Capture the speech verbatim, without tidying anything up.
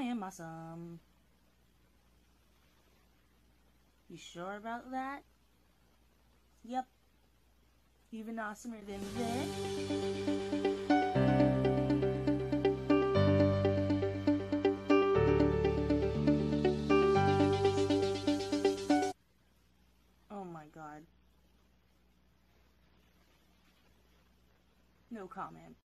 I am awesome. You sure about that? Yep. Even awesomer than this. Oh my god. No comment.